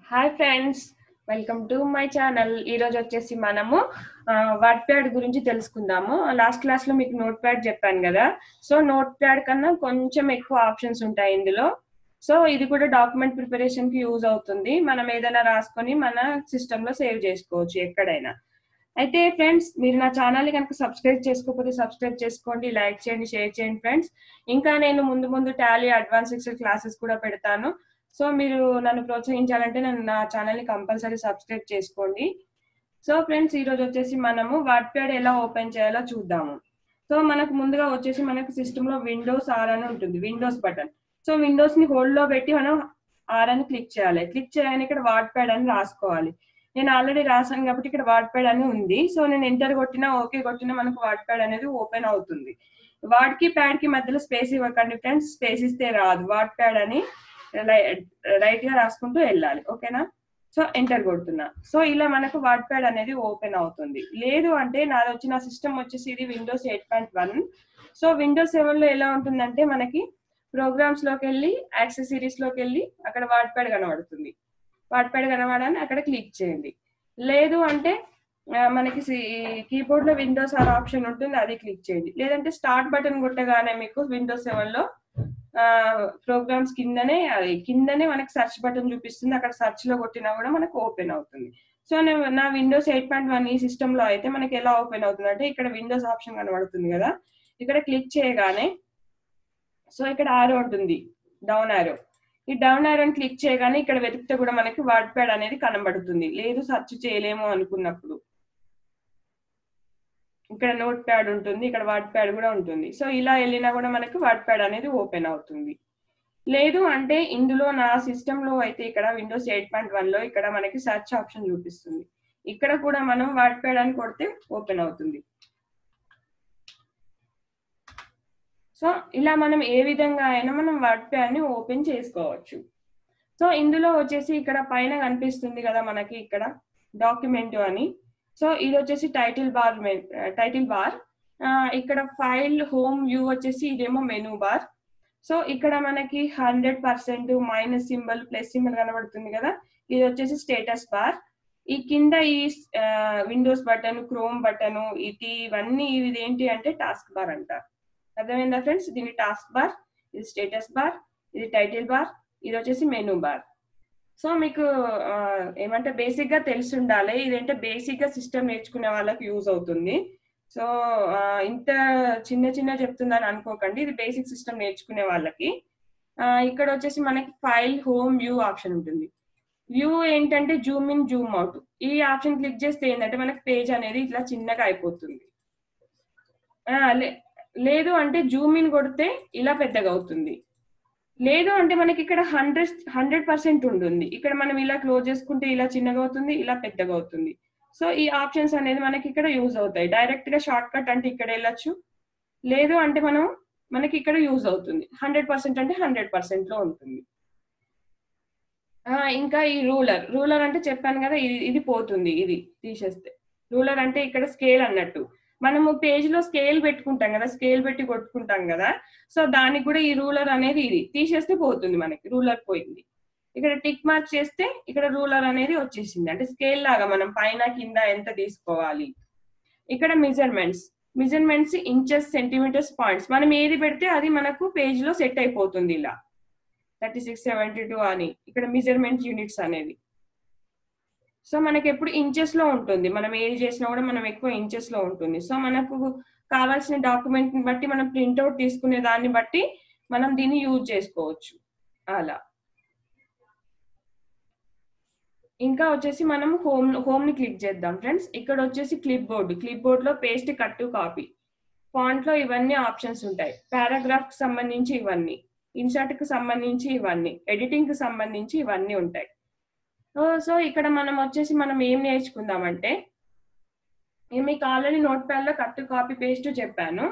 Hi friends, welcome to my channel. ఈరోజు వచ్చేసి మనము వర్డ్ ప్యాడ్ గురించి తెలుసుకుందాము. లాస్ట్ క్లాస్లో మీకు నోట్ ప్యాడ్ చెప్పాను కదా. సో నోట్ ప్యాడ్ కన్నా కొంచెం ఎక్కువ ఆప్షన్స్ ఉంటాయి ఇందులో. సో ఇది కూడా డాక్యుమెంట్ ప్రిపరేషన్కి యూజ్ అవుతుంది. మనం ఏదైనా రాసుకొని మన సిస్టంలో సేవ్ చేసుకోవచ్చు ఎక్కడైనా. అయితే ఫ్రెండ్స్, మీరు నా ఛానల్ని కనుక సబ్స్క్రైబ్ చేసుకోకపోతే సబ్స్క్రైబ్ చేసుకోండి, లైక్ చేయండి, షేర్ చేయండి ఫ్రెండ్స్. ఇంకా నేను ముందు టాలీ అడ్వాన్స్ ఎక్సెల్ క్లాసెస్ కూడా పెడతాను. సో మీరు నన్ను ప్రోత్సహించాలంటే నా ఛానల్ని కంపల్సరీ సబ్స్క్రైబ్ చేసుకోండి. సో ఫ్రెండ్స్, ఈరోజు వచ్చేసి మనము వర్డ్ ప్యాడ్ ఎలా ఓపెన్ చేయాలో చూద్దాము. సో మనకు ముందుగా వచ్చేసి మనకు సిస్టంలో విండోస్ ఆర్ అని ఉంటుంది, విండోస్ బటన్. సో విండోస్ని హోల్డ్లో పెట్టి మనం ఆర్ అని క్లిక్ చేయాలి. క్లిక్ చేయగానే ఇక్కడ వర్డ్ ప్యాడ్ అని రాసుకోవాలి. నేను ఆల్రెడీ రాసాను కాబట్టి ఇక్కడ వర్డ్ ప్యాడ్ అని ఉంది. సో నేను ఎంటర్ కొట్టినా ఓకే కొట్టినా మనకు వర్డ్ ప్యాడ్ అనేది ఓపెన్ అవుతుంది. వర్డ్ కి ప్యాడ్ కి మధ్యలో స్పేస్ ఇవ్వకండి ఫ్రెండ్స్, స్పేస్ ఇస్తే రాదు. వర్డ్ ప్యాడ్ అని రైట్ గా రాసుకుంటూ వెళ్ళాలి, ఓకేనా. సో ఎంటర్ కొడుతున్నా. సో ఇలా మనకు వర్డ్ ప్యాడ్ అనేది ఓపెన్ అవుతుంది. లేదు అంటే నాది వచ్చిన సిస్టమ్ వచ్చేసి ఇది విండోస్ 8.1. సో విండోస్ 7 లో ఎలా ఉంటుందంటే మనకి ప్రోగ్రామ్స్ లోకి వెళ్ళి యాక్సెసరీస్ లోకి వెళ్ళి అక్కడ వర్డ్ ప్యాడ్ కనబడుతుంది. వర్డ్ ప్యాడ్ కనబడాలని అక్కడ క్లిక్ చేయండి. లేదు అంటే మనకి కీబోర్డ్ లో విండోస్ ఆర్ ఆప్షన్ ఉంటుంది, అది క్లిక్ చేయండి. లేదంటే స్టార్ట్ బటన్ కొట్టగానే మీకు విండోస్ 7 లో ప్రోగ్రామ్స్ కిందనే మనకి సెర్చ్ బటన్ చూపిస్తుంది. అక్కడ సెర్చ్ లో కొట్టినా కూడా మనకు ఓపెన్ అవుతుంది. సో నా విండోస్ 8.1 ఈ సిస్టమ్ లో అయితే మనకి ఎలా ఓపెన్ అవుతుంది అంటే ఇక్కడ విండోస్ ఆప్షన్ కనబడుతుంది కదా, ఇక్కడ క్లిక్ చేయగానే సో ఇక్కడ ఆరో ఉంటుంది, డౌన్ ఆరో. ఈ డౌన్ ఆరోని క్లిక్ చేయగానే ఇక్కడ వెతికితే కూడా మనకి వర్డ్ ప్యాడ్ అనేది కనబడుతుంది. లేదు సెర్చ్ చేయలేము అనుకున్నప్పుడు ఇక్కడ నోట్ ప్యాడ్ ఉంటుంది, ఇక్కడ వర్డ్ ప్యాడ్ కూడా ఉంటుంది. సో ఇలా వెళ్ళినా కూడా మనకి వర్డ్ ప్యాడ్ అనేది ఓపెన్ అవుతుంది. లేదు అంటే ఇందులో నా సిస్టంలో అయితే ఇక్కడ విండోస్ 8.1 లో ఇక్కడ మనకి సెర్చ్ ఆప్షన్ చూపిస్తుంది. ఇక్కడ కూడా మనం వర్డ్ ప్యాడ్ అని కొడితే ఓపెన్ అవుతుంది. సో ఇలా మనం ఏ విధంగా అయినా మనం వర్డ్ ప్యాడ్ ని ఓపెన్ చేసుకోవచ్చు. సో ఇందులో వచ్చేసి ఇక్కడ పైన కనిపిస్తుంది కదా మనకి ఇక్కడ డాక్యుమెంట్ అని. సో ఇది వచ్చేసి టైటిల్ బార్. ఇక్కడ ఫైల్ హోమ్ వ్యూ వచ్చేసి ఇదేమో మెనూ బార్. సో ఇక్కడ మనకి 100% మైనస్ సింబల్ ప్లస్ సింబల్ కనబడుతుంది కదా, ఇది వచ్చేసి స్టేటస్ బార్. ఈ కింద ఈ విండోస్ బటన్, క్రోమ్ బటన్, ఇవన్నీ ఇది ఏంటి అంటే టాస్క్ బార్ అంటారు. అర్థమైందా ఫ్రెండ్స్? దీని టాస్క్ బార్, ఇది స్టేటస్ బార్, ఇది టైటిల్ బార్, ఇది వచ్చేసి మెనూ బార్. సో మీకు ఏమంటే బేసిక్ గా తెలిసి ఉండాలి. ఇదంటే బేసిక్ గా సిస్టమ్ నేర్చుకునే వాళ్ళకి యూజ్ అవుతుంది. సో ఇంత చిన్న చెప్తుందని అనుకోకండి, ఇది బేసిక్ సిస్టమ్ నేర్చుకునే వాళ్ళకి. ఇక్కడ వచ్చేసి మనకి ఫైల్ హోమ్ వ్యూ ఆప్షన్ ఉంటుంది. వ్యూ ఏంటంటే జూమ్ ఇన్ జూమ్ అవుట్. ఈ ఆప్షన్ క్లిక్ చేస్తే ఏంటంటే మనకి పేజ్ అనేది ఇట్లా చిన్నగా అయిపోతుంది. లేదు అంటే జూమ్ ఇన్ కొడితే ఇలా పెద్దగా అవుతుంది. లేదు అంటే మనకి ఇక్కడ 100% ఉంటుంది. ఇక్కడ మనం ఇలా క్లోజ్ చేసుకుంటే ఇలా చిన్నగా అవుతుంది, ఇలా పెద్దగా అవుతుంది. సో ఈ ఆప్షన్స్ అనేది మనకి ఇక్కడ యూజ్ అవుతాయి. డైరెక్ట్ గా షార్ట్ కట్ అంటే ఇక్కడ వెళ్ళొచ్చు. లేదు అంటే మనకి ఇక్కడ యూజ్ అవుతుంది. 100% అంటే 100% లో ఉంటుంది. ఇంకా ఈ రూలర్ అంటే చెప్పాను కదా, ఇది పోతుంది, ఇది తీసేస్తే. రూలర్ అంటే ఇక్కడ స్కేల్ అన్నట్టు. మనము పేజ్ లో స్కేల్ పెట్టుకుంటాం కదా, స్కేల్ పెట్టి కొట్టుకుంటాం కదా. సో దానికి కూడా ఈ రూలర్ అనేది ఇది తీసేస్తే పోతుంది, మనకి రూలర్ పోయింది. ఇక్కడ టిక్ మార్క్ చేస్తే ఇక్కడ రూలర్ అనేది వచ్చేసింది. అంటే స్కేల్ లాగా మనం పైన కింద ఎంత తీసుకోవాలి. ఇక్కడ మెజర్మెంట్స్ ఇంచెస్, సెంటీమీటర్స్, పాయింట్స్. మనం ఏది పెడితే అది మనకు పేజ్ లో సెట్ అయిపోతుంది. ఇలా 36, 72 అని ఇక్కడ మెజర్మెంట్ యూనిట్స్ అనేది. సో మనకి ఎప్పుడు ఇంచెస్ లో ఉంటుంది. మనం ఏది చేసినా కూడా మనం ఎక్కువ ఇంచెస్ లో ఉంటుంది. సో మనకు కావాల్సిన డాక్యుమెంట్ ని బట్టి మనం ప్రింట్అవుట్ తీసుకునే దాన్ని బట్టి మనం దీన్ని యూజ్ చేసుకోవచ్చు అలా. ఇంకా వచ్చేసి మనం హోమ్ ని క్లిక్ చేద్దాం ఫ్రెండ్స్. ఇక్కడ వచ్చేసి క్లిప్ బోర్డ్ లో పేస్ట్, కట్, కాపీ. ఫాంట్ లో ఇవన్నీ ఆప్షన్స్ ఉంటాయి. పారాగ్రాఫ్ కి సంబంధించి ఇవన్నీ, ఇన్సర్ట్ కి సంబంధించి ఇవన్నీ, ఎడిటింగ్ కి సంబంధించి ఇవన్నీ ఉంటాయి. సో ఇక్కడ మనం వచ్చేసి మనం ఏం నేర్చుకుందామంటే, మీకు ఆల్రెడీ నోట్ ప్యాడ్ లో కట్, కాపీ, పేస్ట్ చెప్పాను.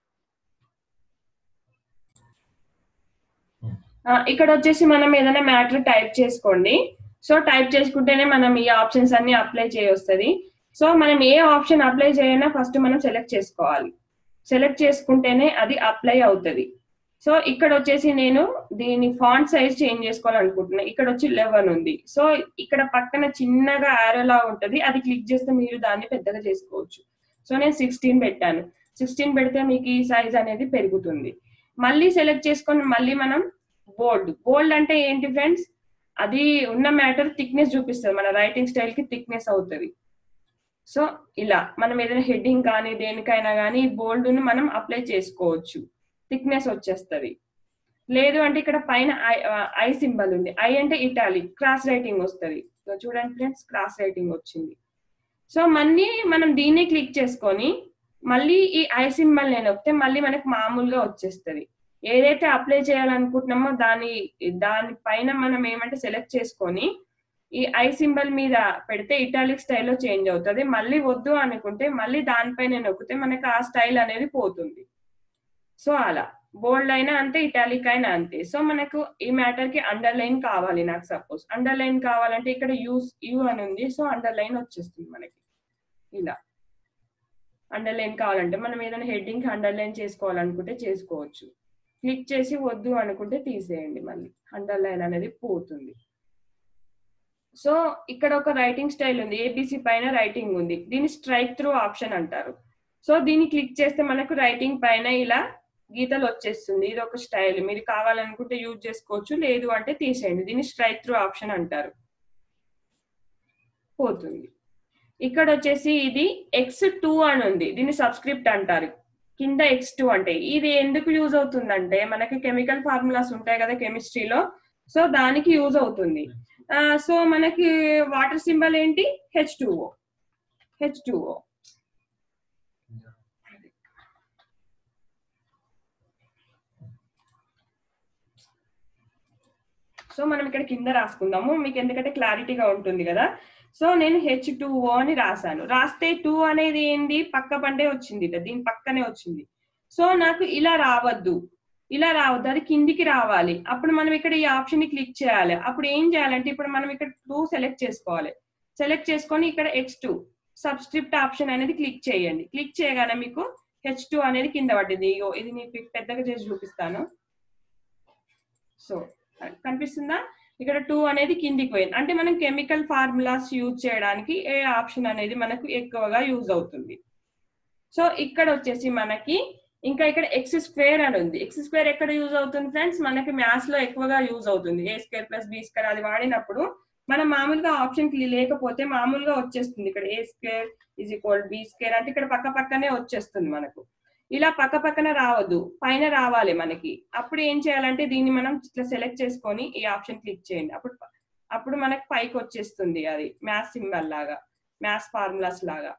ఇక్కడ వచ్చేసి మనం ఏదైనా మ్యాటర్ టైప్ చేసుకోండి. సో టైప్ చేసుకుంటేనే మనం ఈ ఆప్షన్స్ అన్ని అప్లై చేయొస్తుంది. సో మనం ఏ ఆప్షన్ అప్లై చేయనా ఫస్ట్ మనం సెలెక్ట్ చేసుకోవాలి. సెలెక్ట్ చేసుకుంటేనే అది అప్లై అవుతుంది. సో ఇక్కడ వచ్చేసి నేను దీని ఫాంట్ సైజ్ చేంజ్ చేసుకోవాలనుకుంటున్నా. ఇక్కడ వచ్చి 11 ఉంది. సో ఇక్కడ పక్కన చిన్నగా ఆరో లా ఉంటది, అది క్లిక్ చేస్తే మీరు దాన్ని పెద్దగా చేసుకోవచ్చు. సో నేను 16 పెట్టాను. 16 పెడితే మీకు ఈ సైజ్ అనేది పెరుగుతుంది. మళ్ళీ సెలెక్ట్ చేసుకొని మళ్ళీ మనం బోల్డ్ అంటే ఏంటి ఫ్రెండ్స్, అది ఉన్న మ్యాటర్ థిక్నెస్ చూపిస్తుంది, మన రైటింగ్ స్టైల్ కి థిక్నెస్ అవుతుంది. సో ఇలా మనం ఏదైనా హెడ్డింగ్ కానీ దేనికైనా కానీ బోల్డ్ ని మనం అప్లై చేసుకోవచ్చు, థిక్నెస్ వచ్చేస్తుంది. లేదు అంటే ఇక్కడ పైన ఐ సింబల్ ఉంది, ఐ అంటే ఇటాలిక్, క్రాస్ రైటింగ్ వస్తుంది. చూడండి ఫ్రెండ్స్, క్రాస్ రైటింగ్ వచ్చింది. సో మళ్ళీ మనం దీన్ని క్లిక్ చేసుకొని మళ్ళీ ఈ ఐ సింబల్ నేను నొక్కితే మళ్ళీ మనకు మామూలుగా వచ్చేస్తుంది. ఏదైతే అప్లై చేయాలనుకుంటున్నామో దాని పైన మనం ఏమంటే సెలెక్ట్ చేసుకొని ఈ ఐ సింబల్ మీద పెడితే ఇటాలిక్ స్టైల్లో చేంజ్ అవుతుంది. మళ్ళీ వద్దు అనుకుంటే మళ్ళీ దానిపైన నొక్కితే మనకి ఆ స్టైల్ అనేది పోతుంది. సో అలా బోల్డ్ అయినా అంతే, ఇటాలిక్ అయినా అంతే. సో మనకు ఈ మ్యాటర్ కి అండర్లైన్ కావాలి. నాకు సపోజ్ అండర్లైన్ కావాలంటే ఇక్కడ యూ అని ఉంది, సో అండర్లైన్ వచ్చేస్తుంది మనకి. ఇలా అండర్లైన్ కావాలంటే మనం ఏదైనా హెడ్డింగ్ అండర్లైన్ చేసుకోవాలనుకుంటే చేసుకోవచ్చు. క్లిక్ చేసి వద్దు అనుకుంటే తీసేయండి, మళ్ళీ అండర్లైన్ అనేది పోతుంది. సో ఇక్కడ ఒక రైటింగ్ స్టైల్ ఉంది, ఏబిసి పైన రైటింగ్ ఉంది, దీన్ని స్ట్రైక్ త్రూ ఆప్షన్ అంటారు. సో దీన్ని క్లిక్ చేస్తే మనకు రైటింగ్ పైన ఇలా గీతలు వచ్చేస్తుంది. ఇది ఒక స్టైల్, మీరు కావాలనుకుంటే యూజ్ చేసుకోవచ్చు, లేదు అంటే తీసేయండి. దీన్ని స్ట్రైక్ త్రూ ఆప్షన్ అంటారు, పోతుంది. ఇక్కడ వచ్చేసి ఇది X2 అని ఉంది, దీన్ని సబ్స్క్రిప్ట్ అంటారు. కింద X2 అంటే ఇది ఎందుకు యూజ్ అవుతుందంటే మనకి కెమికల్ ఫార్ములాస్ ఉంటాయి కదా కెమిస్ట్రీలో, సో దానికి యూజ్ అవుతుంది. సో మనకి వాటర్ సింబల్ ఏంటి, H2O. సో మనం ఇక్కడ కింద రాసుకుందాము, మీకు ఎందుకంటే క్లారిటీగా ఉంటుంది కదా. సో నేను H2O అని రాశాను. రాస్తే 2 అనేది ఏంది, పక్క పంటే వచ్చింది, దీని పక్కనే వచ్చింది. సో నాకు ఇలా రావద్దు, అది కిందికి రావాలి. అప్పుడు మనం ఇక్కడ ఈ ఆప్షన్ ని క్లిక్ చేయాలి. అప్పుడు ఏం చేయాలంటే ఇప్పుడు మనం ఇక్కడ 2 సెలెక్ట్ చేసుకోవాలి. సెలెక్ట్ చేసుకొని ఇక్కడ X2 సబ్స్క్రిప్ట్ ఆప్షన్ అనేది క్లిక్ చేయండి. క్లిక్ చేయగానే మీకు H2 అనేది కింద పడ్డది. ఇది మీకు పెద్దగా చేసి చూపిస్తాను. సో కనిపిస్తుందా, ఇక్కడ 2 అనేది కిందికి పోయింది. అంటే మనం కెమికల్ ఫార్ములాస్ యూజ్ చేయడానికి ఏ ఆప్షన్ అనేది మనకు ఎక్కువగా యూజ్ అవుతుంది. సో ఇక్కడ వచ్చేసి మనకి ఇంకా ఇక్కడ X² అని ఉంది. X² ఎక్కడ యూజ్ అవుతుంది ఫ్రెండ్స్, మనకి మ్యాథ్స్ లో ఎక్కువగా యూజ్ అవుతుంది. A² + B² అది వాడినప్పుడు మనం మామూలుగా ఆప్షన్ లేకపోతే మామూలుగా వచ్చేస్తుంది. ఇక్కడ A² = B² అంటే ఇక్కడ పక్కనే వచ్చేస్తుంది మనకు. ఇలా పక్కన రావద్దు, పైన రావాలి మనకి. అప్పుడు ఏం చేయాలంటే దీన్ని మనం ఇట్లా సెలెక్ట్ చేసుకొని ఈ ఆప్షన్ క్లిక్ చేయండి. అప్పుడు మనకి పైకి వచ్చేస్తుంది, అది మ్యాథ్స్ సింబల్ లాగా, మ్యాథ్స్ ఫార్ములాస్ లాగా.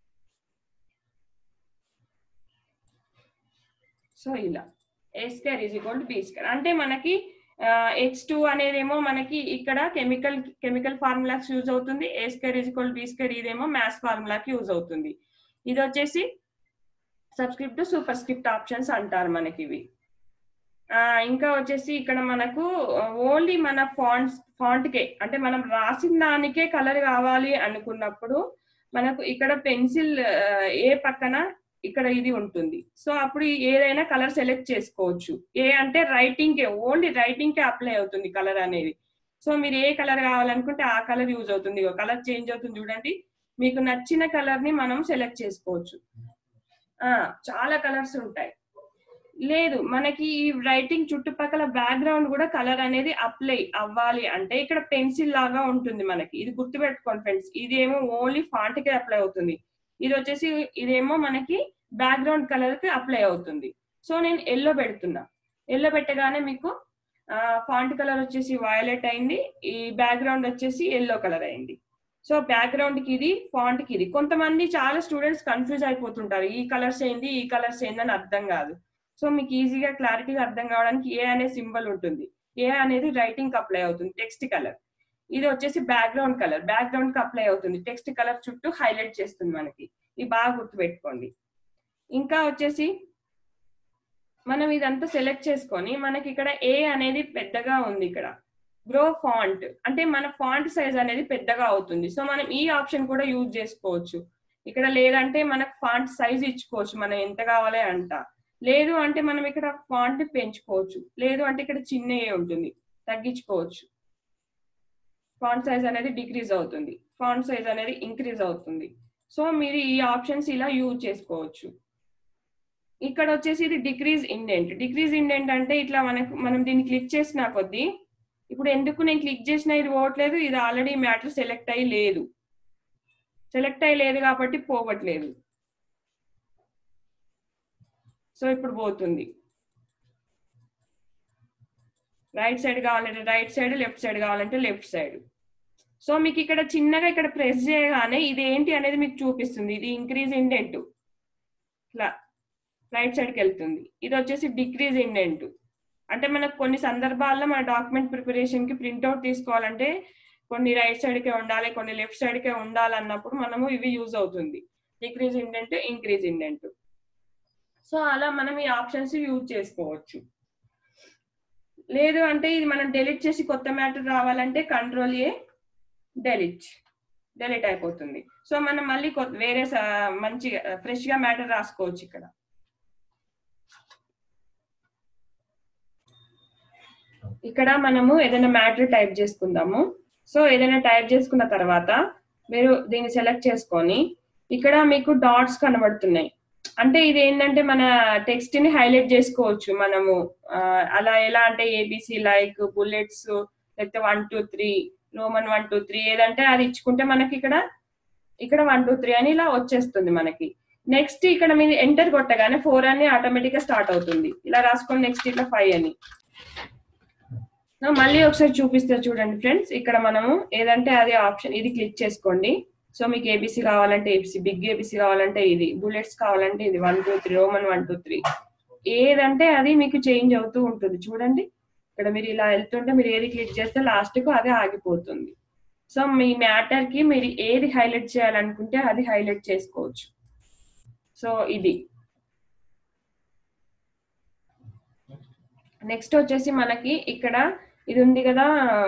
సో ఇలా A² = B² అంటే మనకి X2 అనేదేమో మనకి ఇక్కడ కెమికల్ ఫార్ములాకి యూజ్ అవుతుంది, A² = B² ఇదేమో మ్యాథ్స్ ఫార్ములాకి యూజ్ అవుతుంది. ఇది వచ్చేసి సబ్స్క్రిప్ట్ సూపర్ స్క్రిప్ట్ ఆప్షన్స్ అంటారు మనకి ఇవి. ఇంకా వచ్చేసి ఇక్కడ మనకు ఓన్లీ మన ఫాంట్కే అంటే మనం రాసిన దానికే కలర్ కావాలి అనుకున్నప్పుడు మనకు ఇక్కడ పెన్సిల్ ఏ పక్కన ఇక్కడ ఇది ఉంటుంది. సో అప్పుడు ఏదైనా కలర్ సెలెక్ట్ చేసుకోవచ్చు. ఏ అంటే రైటింగ్ కే, ఓన్లీ రైటింగ్ కే అప్లై అవుతుంది కలర్ అనేది. సో మీరు ఏ కలర్ కావాలనుకుంటే ఆ కలర్ యూజ్ అవుతుంది. కలర్ చేంజ్ అవుతుంది చూడండి, మీకు నచ్చిన కలర్ ని మనం సెలెక్ట్ చేసుకోవచ్చు. చాలా కలర్స్ ఉంటాయి. లేదు మనకి ఈ రైటింగ్ చుట్టుపక్కల బ్యాక్గ్రౌండ్ కూడా కలర్ అనేది అప్లై అవ్వాలి అంటే ఇక్కడ పెన్సిల్ లాగా ఉంటుంది మనకి. ఇది గుర్తుపెట్టుకోండి ఫ్రెండ్స్, ఇదేమో ఓన్లీ ఫాంట్ కే అప్లై అవుతుంది, ఇది వచ్చేసి ఇదేమో మనకి బ్యాక్గ్రౌండ్ కలర్ కి అప్లై అవుతుంది. సో నేను ఎల్లో పెడుతున్నా, ఎల్లో పెట్టగానే మీకు ఫాంట్ కలర్ వచ్చేసి వైలెట్ అయింది, ఈ బ్యాక్గ్రౌండ్ వచ్చేసి ఎల్లో కలర్ అయింది. సో బ్యాక్గ్రౌండ్ కి ఇది, ఫాంట్ కి ఇది. కొంతమంది చాలా స్టూడెంట్స్ కన్ఫ్యూజ్ అయిపోతుంటారు, ఈ కలర్స్ ఏంది ఈ కలర్స్ ఏంది అని అర్థం కాదు. సో మీకు ఈజీగా క్లారిటీగా అర్థం కావడానికి ఏ అనే సింబల్ ఉంటుంది, ఏ అనేది రైటింగ్ కి అప్లై అవుతుంది, టెక్స్ట్ కలర్. ఇది వచ్చేసి బ్యాక్గ్రౌండ్ కలర్, బ్యాక్గ్రౌండ్ కి అప్లై అవుతుంది, టెక్స్ట్ కలర్ చుట్టూ హైలైట్ చేస్తుంది మనకి. ఇది బాగా గుర్తుపెట్టుకోండి. ఇంకా వచ్చేసి మనం ఇదంతా సెలెక్ట్ చేసుకొని మనకి ఇక్కడ ఏ అనేది పెద్దగా ఉంది, ఇక్కడ గ్రో ఫాంట్ అంటే మన ఫాంట్ సైజ్ అనేది పెద్దగా అవుతుంది. సో మనం ఈ ఆప్షన్ కూడా యూజ్ చేసుకోవచ్చు ఇక్కడ. లేదంటే మనకు ఫాంట్ సైజ్ ఇచ్చుకోవచ్చు మనం ఎంత కావాలి అంట. లేదు అంటే మనం ఇక్కడ ఫాంట్ పెంచుకోవచ్చు, లేదు అంటే ఇక్కడ చిన్నగా ఉంటుంది తగ్గించుకోవచ్చు. ఫాంట్ సైజ్ అనేది డిక్రీజ్ అవుతుంది, ఫాంట్ సైజ్ అనేది ఇంక్రీజ్ అవుతుంది. సో మీరు ఈ ఆప్షన్స్ ఇలా యూజ్ చేసుకోవచ్చు. ఇక్కడ వచ్చేసి ఇది డిక్రీజ్ ఇండెంట్. డిక్రీజ్ ఇండెంట్ అంటే ఇట్లా మనం దీన్ని క్లిక్ చేసిన కొద్దీ, ఇప్పుడు ఎందుకు నేను క్లిక్ చేసినా ఇది పోవట్లేదు, ఇది ఆల్రెడీ మ్యాటర్ సెలెక్ట్ అయ్యి లేదు, సెలెక్ట్ అయ్యి లేదు కాబట్టి పోవట్లేదు. సో ఇప్పుడు పోతుంది. రైట్ సైడ్ కావాలంటే రైట్ సైడ్, లెఫ్ట్ సైడ్ కావాలంటే లెఫ్ట్ సైడ్. సో మీకు ఇక్కడ చిన్నగా ఇక్కడ ప్రెస్ చేయగానే ఇది ఏంటి అనేది మీకు చూపిస్తుంది. ఇది ఇంక్రీజ్ ఇండెంట్, ఇట్లా రైట్ సైడ్కి వెళ్తుంది. ఇది వచ్చేసి డిక్రీజ్ ఇండెంట్. అంటే మనకు కొన్ని సందర్భాల్లో మన డాక్యుమెంట్ ప్రిపరేషన్కి ప్రింట్అవుట్ తీసుకోవాలంటే కొన్ని రైట్ సైడ్కే ఉండాలి, కొన్ని లెఫ్ట్ సైడ్కే ఉండాలన్నప్పుడు మనము ఇవి యూజ్ అవుతుంది, decrease indent, increase indent. So అలా మనం ఈ ఆప్షన్స్ యూజ్ చేసుకోవచ్చు. లేదు అంటే ఇది మనం డెలీట్ చేసి కొత్త మ్యాటర్ రావాలంటే Ctrl+A, డెలీట్ అయిపోతుంది. సో మనం మళ్ళీ వేరే మంచిగా ఫ్రెష్ గా మ్యాటర్ రాసుకోవచ్చు. ఇక్కడ మనము ఏదైనా మ్యాటర్ టైప్ చేసుకుందాము. సో ఏదైనా టైప్ చేసుకున్న తర్వాత మీరు దీన్ని సెలెక్ట్ చేసుకొని ఇక్కడ మీకు డాట్స్ కనబడుతున్నాయి. అంటే ఇది ఏంటంటే మన టెక్స్ట్ ని హైలైట్ చేసుకోవచ్చు మనము. అలా ఎలా అంటే ఏబిసి లైక్ బుల్లెట్స్, లేకపోతే 1 2 3 రోమన్ 1 2 3 ఏదంటే అది ఇచ్చుకుంటే మనకి ఇక్కడ 1 2 3 అని ఇలా వచ్చేస్తుంది మనకి. నెక్స్ట్ ఇక్కడ మీరు ఎంటర్ కొట్టగానే 4 అని ఆటోమేటిక్ గా స్టార్ట్ అవుతుంది. ఇలా రాసుకొని నెక్స్ట్ ఇట్లా 5 అని. మళ్ళీ ఒకసారి చూపిస్తే చూడండి ఫ్రెండ్స్. ఇక్కడ మనము ఏదంటే అది ఆప్షన్ ఇది క్లిక్ చేసుకోండి. సో మీకు ఏబిసి కావాలంటే ఏబిసి, బిగ్ ఏబిసి కావాలంటే ఇది, బుల్లెట్స్ కావాలంటే ఇది 1 2 3 రోమన్ 1 2 3 ఏదంటే అది మీకు చేంజ్ అవుతూ ఉంటుంది. చూడండి ఇక్కడ మీరు ఇలా వెళ్తుంటే మీరు ఏది క్లిక్ చేస్తే లాస్ట్ కు అదే ఆగిపోతుంది. సో మీ మ్యాటర్ కి మీరు ఏది హైలైట్ చేయాలనుకుంటే అది హైలైట్ చేసుకోవచ్చు. సో ఇది నెక్స్ట్ వచ్చేసి మనకి ఇక్కడ ఇది ఉంది కదా,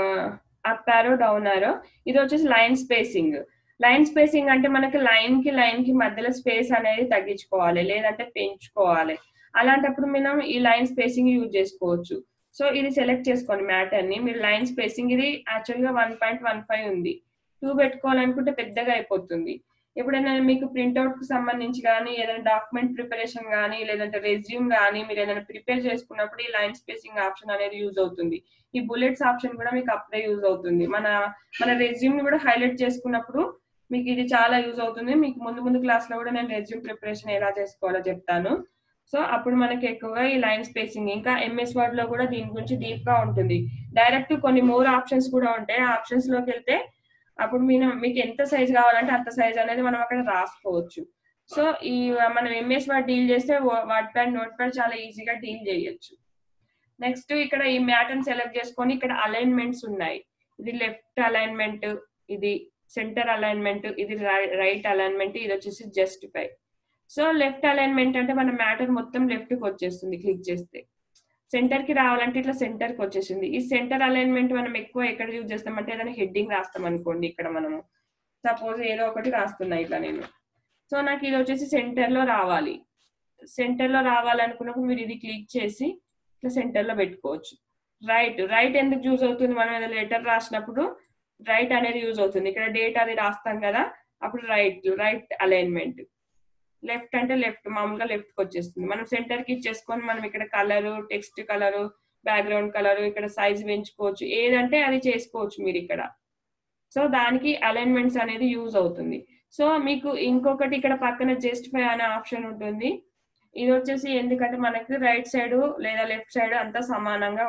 అప్ ఆరో డౌన్ ఆరో, ఇది వచ్చేసి లైన్ స్పేసింగ్. లైన్ స్పేసింగ్ అంటే మనకి లైన్ కి మధ్యలో స్పేస్ అనేది తగ్గించుకోవాలి, లేదంటే పెంచుకోవాలి. అలాంటప్పుడు మనం ఈ లైన్ స్పేసింగ్ యూజ్ చేసుకోవచ్చు. సో ఇది సెలెక్ట్ చేసుకోండి మ్యాటర్ ని. మీరు లైన్ స్పేసింగ్ ఇది యాక్చువల్ గా 1.15 ఉంది, 2 పెట్టుకోవాలనుకుంటే పెద్దగా అయిపోతుంది. ఎప్పుడైనా మీకు ప్రింట్అవుట్ కు సంబంధించి కానీ, ఏదైనా డాక్యుమెంట్ ప్రిపరేషన్ కానీ, లేదంటే రెజ్యూమ్ కానీ మీరు ఏదైనా ప్రిపేర్ చేసుకున్నప్పుడు ఈ లైన్ స్పేసింగ్ ఆప్షన్ అనేది యూజ్ అవుతుంది. ఈ బుల్లెట్స్ ఆప్షన్ కూడా మీకు అప్పుడే యూజ్ అవుతుంది. మన రెజ్యూమ్ ని కూడా హైలైట్ చేసుకున్నప్పుడు మీకు ఇది చాలా యూజ్ అవుతుంది. మీకు ముందు క్లాస్ లో కూడా నేను రెజ్యూమ్ ప్రిపరేషన్ ఎలా చేసుకోవాలో చెప్తాను. సో అప్పుడు మనకి ఎక్కువగా ఈ లైన్ స్పేసింగ్, ఇంకా ఎంఎస్ వర్డ్ లో కూడా దీని గురించి డీప్ గా ఉంటుంది. డైరెక్ట్ కొన్ని మోర్ ఆప్షన్స్ కూడా ఉంటాయి. ఆ ఆప్షన్స్ లోకి వెళ్తే అప్పుడు మీకు ఎంత సైజ్ కావాలంటే అంత సైజ్ అనేది మనం అక్కడ రాసుకోవచ్చు. సో ఈ మనం ఎంఎస్ వర్డ్ డీల్ చేస్తే వర్డ్ ప్యాడ్, నోట్ ప్యాడ్ చాలా ఈజీగా డీల్ చేయొచ్చు. నెక్స్ట్ ఇక్కడ ఈ మ్యాటర్ సెలెక్ట్ చేసుకొని ఇక్కడ అలైన్మెంట్స్ ఉన్నాయి. ఇది లెఫ్ట్ అలైన్మెంట్, ఇది సెంటర్ అలైన్మెంట్, ఇది రైట్ అలైన్మెంట్, ఇది వచ్చేసి జస్టిఫై. సో లెఫ్ట్ అలైన్మెంట్ అంటే మన మ్యాటర్ మొత్తం లెఫ్ట్ కి వచ్చేస్తుంది క్లిక్ చేస్తే. సెంటర్ కి రావాలంటే ఇట్లా సెంటర్ కి వచ్చేసింది. ఈ సెంటర్ అలైన్మెంట్ మనం ఎక్కువ ఎక్కడ యూజ్ చేస్తామంటే ఏదైనా హెడ్డింగ్ రాస్తాం అనుకోండి. ఇక్కడ మనము సపోజ్ ఏదో ఒకటి రాస్తున్నా ఇట్లా నేను. సో నాకు ఇది వచ్చేసి సెంటర్ లో రావాలి. సెంటర్ లో రావాలనుకున్నప్పుడు మీరు ఇది క్లిక్ చేసి ఇట్లా సెంటర్ లో పెట్టుకోవచ్చు. రైట్ ఎందుకు యూజ్ అవుతుంది? మనం ఏదైనా లెటర్ రాసినప్పుడు రైట్ అనేది యూజ్ అవుతుంది. ఇక్కడ డేట్ అది రాస్తాం కదా, అప్పుడు రైట్ అలైన్మెంట్. లెఫ్ట్ అంటే లెఫ్ట్, మామూలుగా లెఫ్ట్ కి వచ్చేస్తుంది. మనం సెంటర్ కి ఇచ్చేసుకొని మనం ఇక్కడ colour, text colour, background colour, ఇక్కడ సైజ్ పెంచుకోవచ్చు, ఏదంటే అది చేసుకోవచ్చు మీరు ఇక్కడ. సో దానికి అలైన్మెంట్స్ అనేది యూజ్ అవుతుంది. సో మీకు ఇంకొకటి ఇక్కడ పక్కన జస్టిఫై అనే ఆప్షన్ ఉంటుంది. ఇది వచ్చేసి ఎందుకంటే మనకి రైట్ సైడ్ లేదా లెఫ్ట్ సైడ్ అంతా సమానంగా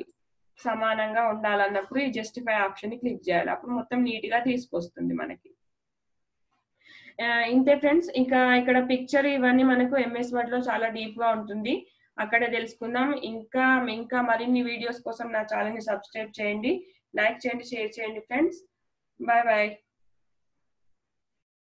ఉండాలన్నప్పుడు ఈ జస్టిఫై ఆప్షన్ ని క్లిక్ చేయాలి. అప్పుడు మొత్తం నీట్ గా తీసుకొస్తుంది మనకి. ఇంతే ఫ్రెండ్స్. ఇంకా ఇక్కడ పిక్చర్ ఇవన్నీ మనకు ఎంఎస్ వర్డ్ లో చాలా డీప్ గా ఉంటుంది, అక్కడ తెలుసుకుందాం. ఇంకా మరిన్ని వీడియోస్ కోసం నా ఛానల్ ని సబ్స్క్రైబ్ చేయండి, లైక్ చేయండి, షేర్ చేయండి ఫ్రెండ్స్. Bye bye.